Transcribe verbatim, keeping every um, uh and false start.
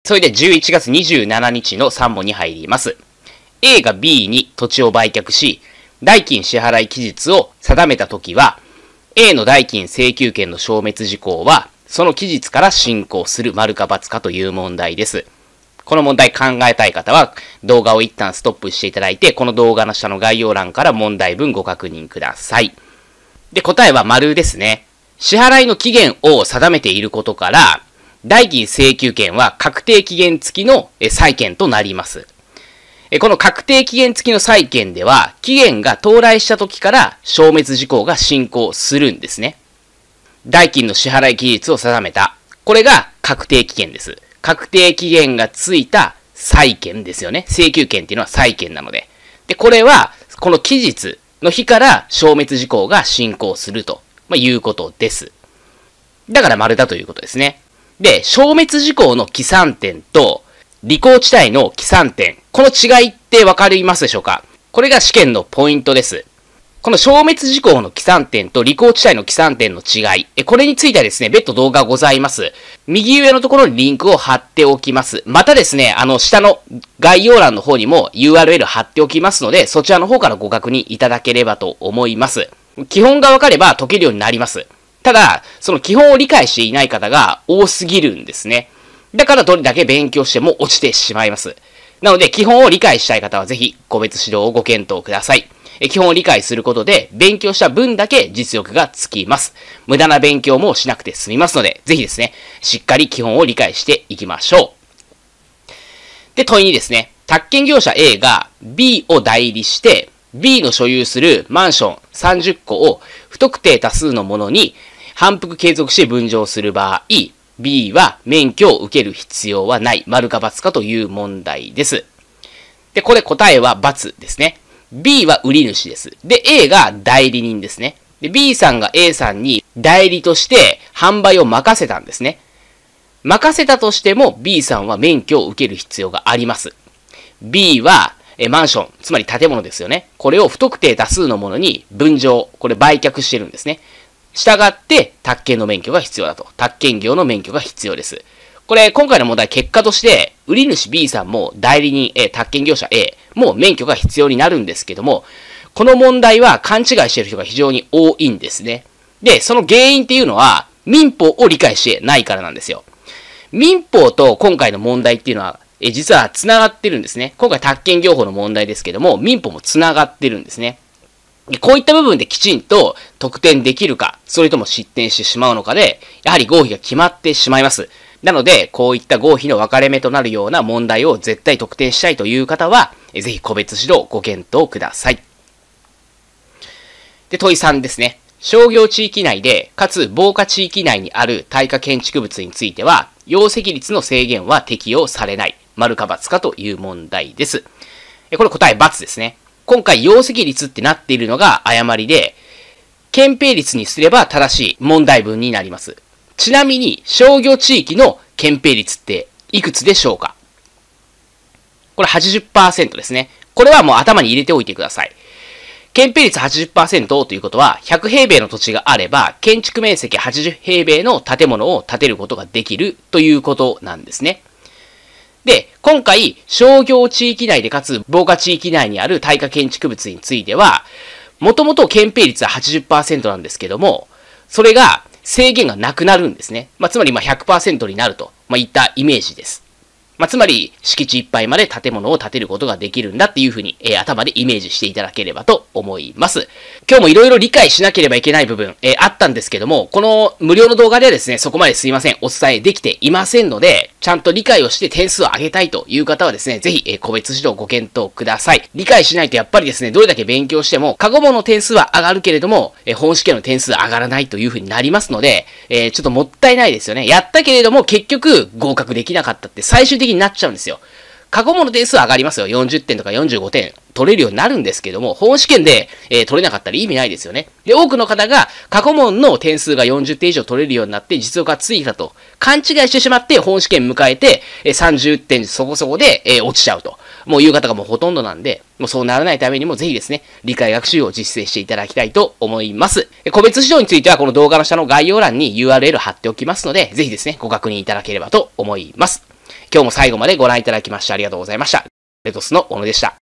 それでじゅういちがつにじゅうしちにちのさん問に入ります。A が B に土地を売却し、代金支払い期日を定めたときは、A の代金請求権の消滅事項は、その期日から進行する丸か×かという問題です。この問題考えたい方は、動画を一旦ストップしていただいて、この動画の下の概要欄から問題文ご確認ください。で、答えは丸ですね。支払いの期限を定めていることから、代金請求権は確定期限付きの債権となります。この確定期限付きの債権では、期限が到来した時から消滅事項が進行するんですね。代金の支払い期日を定めた。これが確定期限です。確定期限がついた債権ですよね。請求権っていうのは債権なので。で、これは、この期日の日から消滅事項が進行すると、まあ、いうことです。だから丸だということですね。で、消滅事項の起算点と、履行地帯の起算点。この違いってわかりますでしょうか？これが試験のポイントです。この消滅事項の起算点と履行地帯の起算点の違い。これについてはですね、別途動画ございます。右上のところにリンクを貼っておきます。またですね、あの、下の概要欄の方にも ユーアールエル 貼っておきますので、そちらの方からご確認いただければと思います。基本がわかれば解けるようになります。ただ、その基本を理解していない方が多すぎるんですね。だからどれだけ勉強しても落ちてしまいます。なので、基本を理解したい方はぜひ個別指導をご検討ください。基本を理解することで、勉強した分だけ実力がつきます。無駄な勉強もしなくて済みますので、ぜひですね、しっかり基本を理解していきましょう。で、問いにですね、宅建業者 A が B を代理して、B の所有するマンションさんじゅっこを不特定多数のものに反復継続して分譲する場合、B は免許を受ける必要はない、丸か×かという問題です。で、これ答えは×ですね。B は売り主です。で、A が代理人ですね。で、B さんが A さんに代理として販売を任せたんですね。任せたとしても B さんは免許を受ける必要があります。B はえマンション、つまり建物ですよね。これを不特定多数のものに分譲、これ売却してるんですね。したがって、宅建の免許が必要だと。宅建業の免許が必要です。これ、今回の問題、結果として、売り主 B さんも代理人 A、宅建業者 A も免許が必要になるんですけども、この問題は勘違いしている人が非常に多いんですね。で、その原因っていうのは、民法を理解してないからなんですよ。民法と今回の問題っていうのは、え実は繋がってるんですね。今回、宅建業法の問題ですけども、民法も繋がってるんですね。こういった部分できちんと得点できるか、それとも失点してしまうのかで、やはり合否が決まってしまいます。なので、こういった合否の分かれ目となるような問題を絶対得点したいという方は、ぜひ個別指導ご検討ください。で、問いさんですね。商業地域内で、かつ防火地域内にある耐火建築物については、容積率の制限は適用されない。丸か×かという問題です。これ答え×ですね。今回、容積率ってなっているのが誤りで、憲兵率にすれば正しい問題文になります。ちなみに、商業地域の憲兵率っていくつでしょうか？これ はちじゅっパーセント ですね。これはもう頭に入れておいてください。憲兵率 はちじゅっパーセント ということは、ひゃくへいべいの土地があれば、建築面積はちじゅうへいべいの建物を建てることができるということなんですね。で、今回、商業地域内でかつ防火地域内にある耐火建築物については、もともと憲兵率は はちじゅっパーセント なんですけども、それが制限がなくなるんですね。まあ、つまりまあ ひゃくパーセント になると、まあ、いったイメージです。まあ、つまり、敷地いっぱいまで建物を建てることができるんだっていうふうに、えー、頭でイメージしていただければと思います。今日もいろいろ理解しなければいけない部分、えー、あったんですけども、この無料の動画ではですね、そこまですいません、お伝えできていませんので、ちゃんと理解をして点数を上げたいという方はですね、ぜひ、えー、個別指導ご検討ください。理解しないとやっぱりですね、どれだけ勉強しても、過去問の点数は上がるけれども、えー、本試験の点数は上がらないというふうになりますので、えー、ちょっともったいないですよね。やったけれども、結局合格できなかったって最終的になっちゃうんですよ。過去問の点数は上がりますよ。よんじゅってんとかよんじゅうごてん取れるようになるんですけども、本試験で、えー、取れなかったら意味ないですよね。で、多くの方が過去問の点数がよんじゅってん以上取れるようになって実力がついたと勘違いしてしまって本試験迎えて、えー、さんじゅってんそこそこで、えー、落ちちゃうと。もういう方がもうほとんどなんで、もうそうならないためにもぜひですね、理解学習を実践していただきたいと思います。個別指導についてはこの動画の下の概要欄に ユーアールエル 貼っておきますので、ぜひですね、ご確認いただければと思います。 今日も最後までご覧いただきましてありがとうございました。レトスの小野でした。